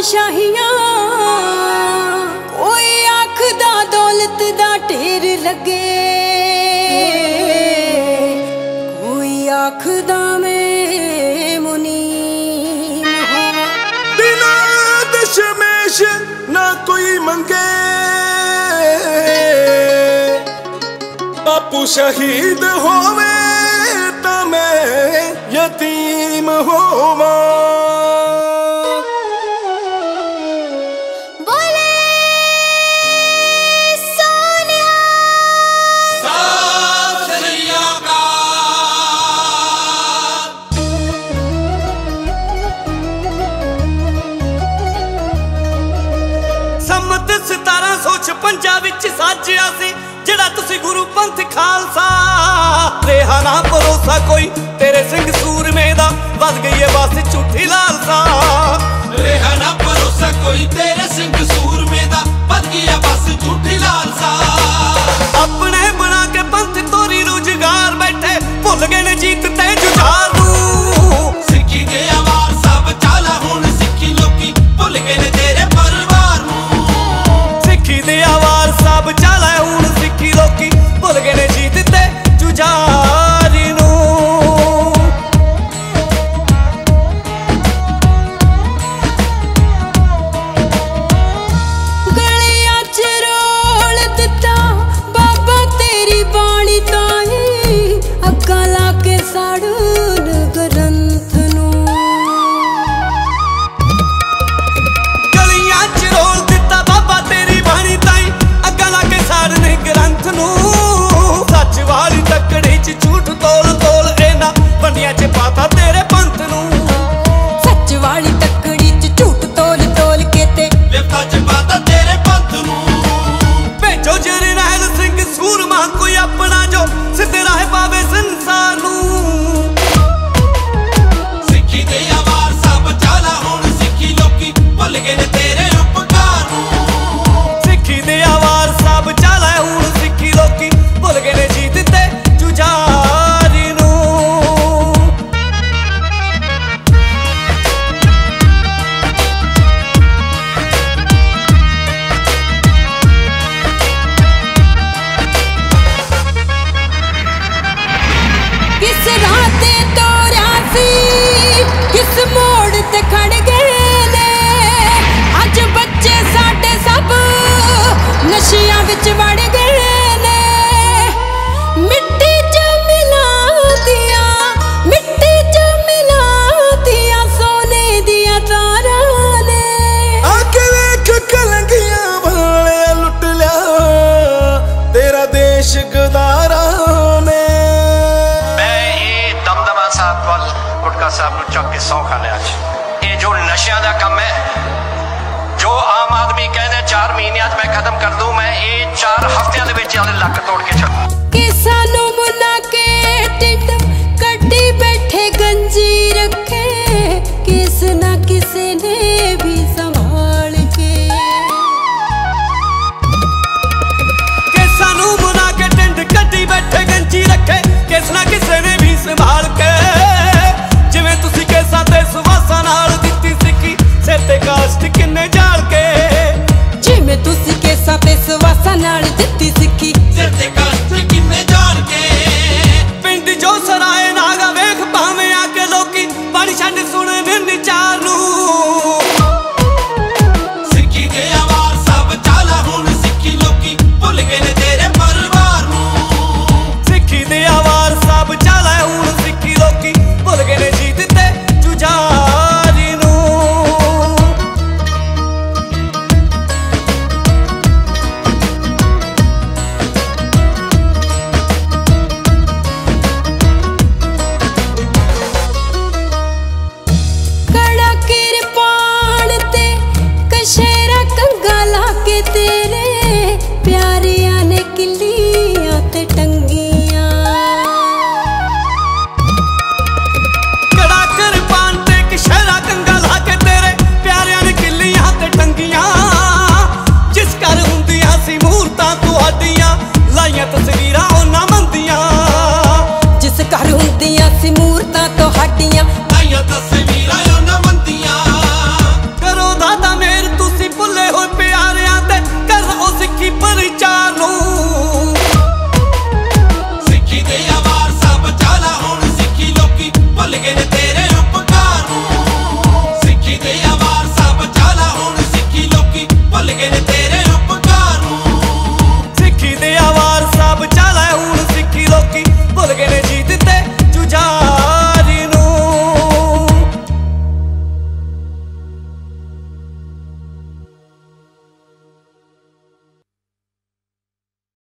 बादशाहियां कोई आखदा दौलत दा ढेर लगे, कोई आखदा मैं मुनीम होवां। बिना दशमेश ना कोई मंगे, बापू शहीद होवे तां मैं यतीम होवां। सम्मत 1756 विच साजिया सी जेड़ा तुसी गुरु पंथ खालसा। रेहा ना भरोसा कोई तेरे सिंह सूरमे दा, वध गई है बस झूठी लालसा। रेहा ना भरोसा कोई तेरे सिंह सूरमे दा, वध गई है बस झूठी लालसा। अपने बना के पंथ तोरी रुजगार बैठे, भुल गए ने जीत ते जुझार नूं। सिक्खी दे आवार सब चाला हुण सिक्खी लोकी, भुल गए ने तेरे परिवार नूं। सिक्खी दे आवार सब चाला हुण सिक्खी लोकी, भुल गए ने जीत ते जुझार नूं। गलियां च रोल दिता बाबा तेरी बाणी ताई, अग्गां ला के साड़न ग्रंथ नूं। गलियां च रोल दिता बाबा तेरी बाणी ताई, अग्गां ला के साड़न ग्रंथ नूं। सच वाली तकड़ी च झूठ तोल तोल एना, वंडियां च पाता तेरे पंथ नूं। सच वाली तकड़ी च झूठ तोल तोल के ते लिफ्ता च पाता तेरे पंथ नूं। भेजो जरनैल सिंह सूरमा कोई अपना, जो सिद्धे राह पावे संसार नूं। सिक्खी दे आवार सब चाला हुण सिक्खी लोकी, भुल गए ने तेरे उपकार नूं। सिक्खी दे आवार सब चाला हुण सिक्खी लोकी, भुल गए ने जीत ते जुझार नूं। किस राह ते तोरिया सी, किस मोड़ ते खड़ गए ने। अज बच्चे साडे सब नशियां विच वड़ गए ने। मिट्टी च मिला दिया, मिट्टी च मिला दिया सोने दिया तारां ने। आके वेख कलंगियां वाले लुट लिया तेरा देश गदारा ने। मैं ये दमदमा साहब वाल गुटका साहब ਨੂੰ ਚੱਕ ਕੇ ਸੌ ਖਾ ਲਿਆ ਅੱਜ। ਇਹ ਜੋ ਨਸ਼ਿਆਂ ਦਾ ਕੰਮ ਹੈ, ਜੋ ਆਮ ਆਦਮੀ ਕਹਿੰਦੇ 4 ਮਹੀਨਿਆਂ 'ਚ ਮੈਂ ਖਤਮ ਕਰ ਦੂੰ, ਮੈਂ ਇਹ 4 ਹਫ਼ਤਿਆਂ ਦੇ ਵਿੱਚ ਇਹਦੇ ਲੱਕ ਤੋੜ ਕੇ ਛੱਡੂ। कि सानू मुना के टिड कड्डी बैठे गंजी रखे, किस ना किसे ने भी संभाल के। कि सानू मुना के टिंड कड्डी बैठे गंजी रखे, किस ना किसे ने भी संभाल के। जिवें तुसी केसां ते सुवासां नाल दित्ती सिक्खी, सिर ते कास्ट किन्ने जाल के। जिवें तुसी केसां ते सुवासां नाल दित्ती सिक्खी, सिर ते कष्ट किन्ने जान के। पिंड जो सराए नागा वेख भावें आके लोकी, पानी छड्ड सुणन निचार नूं। सिक्खी दे आवार सब चाला हुण सिक्खी लोकी, भुल गए ने तेरे परिवार नूं। सिक्खी दे आवार सब चाला हुण सिक्खी लोकी, भुल गए ने जीत ते जुझार नूं। कड़ा किरपान ते कशेरा कंगा लाके तेरे प्यारियां ने किलियां ते टंगियां। कड़ा किरपान ते कशेरा कंगा लाके तेरे प्यारियां ने किलियां ते टंगियां। जिस घर हुंदियां सी मूरतां तुहाडियां, लाइयां तस्वीरां